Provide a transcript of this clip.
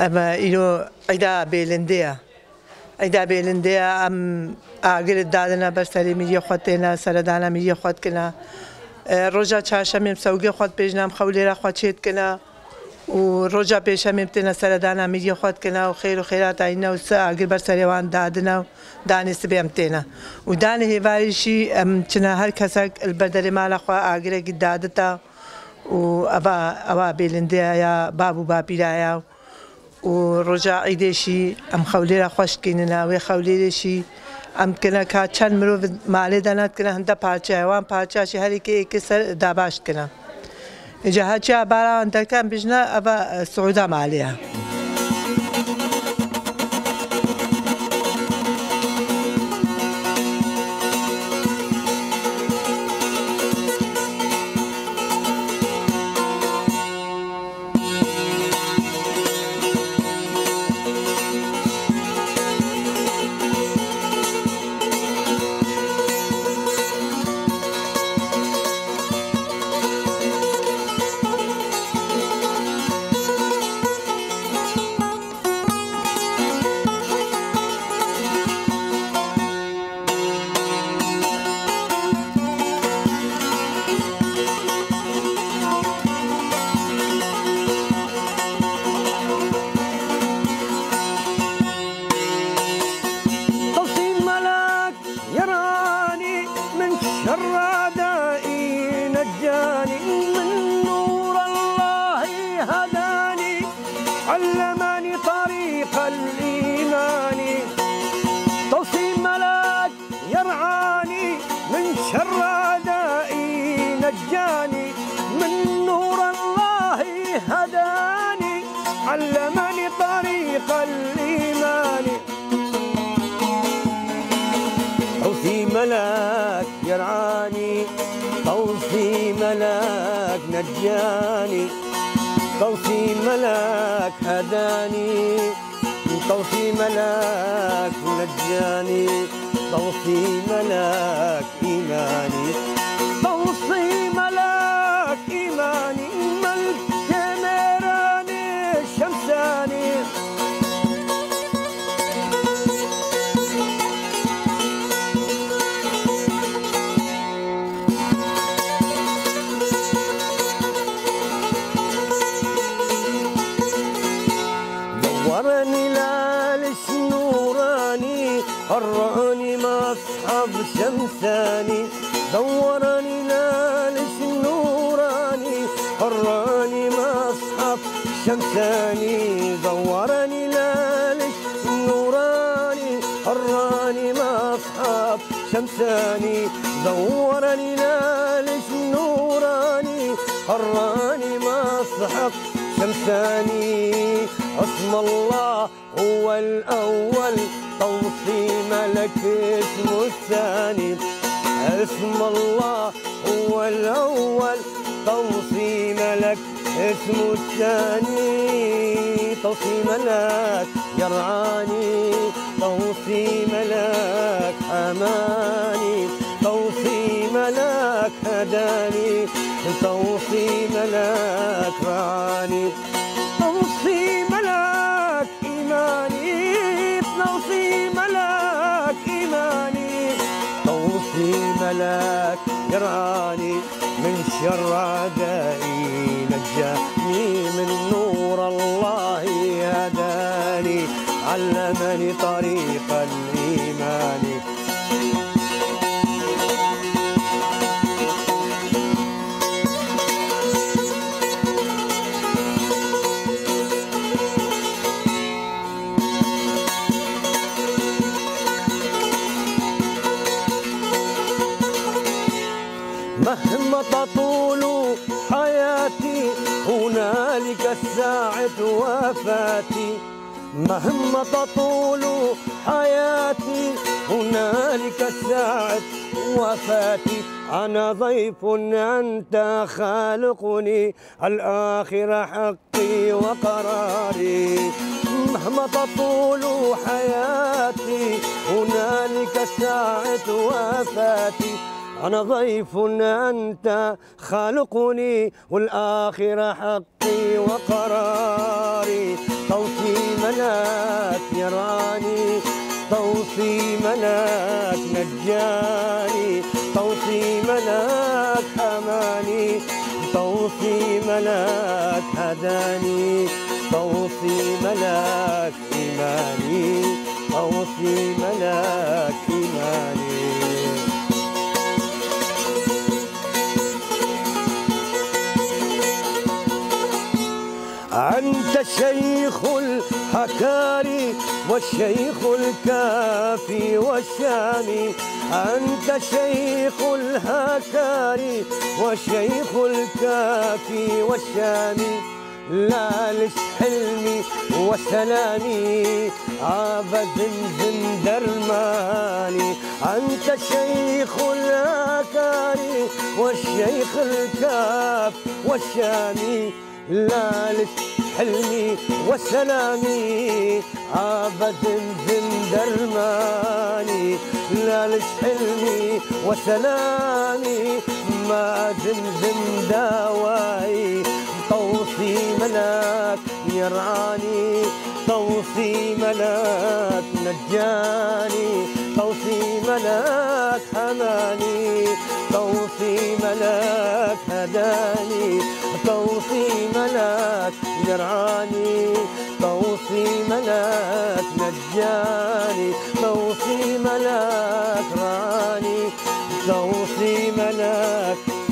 أما إلو عيدا بيلندية أم أقل دادنا برسالي مية خواتنا سردانا مية خوات كنا رجا چهارشنبه سوگی خوات بجنم خولی را خوات شد کنا و رجا پیشم تنا سردانا میری خوات کنا و خیر و خیرات اینا و سا اگر بر سریوان دادنا و دانست بیم تنا و دانه هیوایشی چنا هر کسک البردر مال خوا اگر گید دادتا و أبا بيلنديا يا بابو بابيرايا ورجع عيدشي أم خوليرا خوش كيننا وي خوليرشي أم كنا كاتشان مرو مالي دانات كنا هندا بارچا وان بارچا شي هري كي كسر داباش كنا جهاتشا عبارة عن كان بجنا أبا سعودا ماليها الرادائي نجاني من نور الله هداني علمني طريق الإيمان توصي ملاك يرعاني من شر أعدائي نجاني من نور الله هداني علمني طريق الإيمان توصي ملاك يرعاني توصي ملاك نجاني توصي ملاك هداني توصي ملاك نجاني توصي ملاك إيماني توصي ملاك إيماني ملك كاميراني الشمساني دورني لالش نوراني قراني مصحف شمساني دورني لالش نوراني قراني مصحف شمساني دورني لالش نوراني قراني مصحف شمساني دورني لالش نوراني قراني مصحف شمساني اسم الله هو الأول توصي ملك اسمه الثاني اسم الله هو الأول توصي ملك اسمه الثاني توصي ملاك يرعاني توصي ملاك حماني توصي ملاك هداني توصي ملاك رعاني توصي ملاك إيماني توصي ملاك إيماني توصي ملاك يرعاني من شر أعدائي نجاني من نور الله هداني علمني طريق الإيمان مهما تطول حياتي هنالك الساعة وفاتي مهما تطول حياتي هنالك الساعة وفاتي أنا ضيف أنت خالقني الآخرة حقي وقراري مهما تطول حياتي هنالك الساعة وفاتي أنا ضيف أنت خالقني والآخرة حقي وقراري توصي ملاك يراني، طوفي ملاك نجاني، طوفي ملاك حماني، طوفي ملاك هداني، طوفي ملاك إيماني، طوفي ملاك إيماني. أنت شيخ الحكاري والشيخ الكافي والشامي، أنت شيخ الهكاري والشيخ الكافي والشامي، لالش حلمي وسلامي عاب زمزم درماني، أنت شيخ الهكاري والشيخ الكاف والشامي، لالش حلمي وسلامي عاب زمزم درماني، لالش حلمي وسلامي ما زمزم داواي، طوفي ملاك يرعاني، طوفي ملاك نجاني، طوفي ملاك حماني، طوفي ملاك هداني، طوفي ملاك يرعاني، طوفي ملاك نجاني، طوفي ملاك رعاني، طوفي ملاك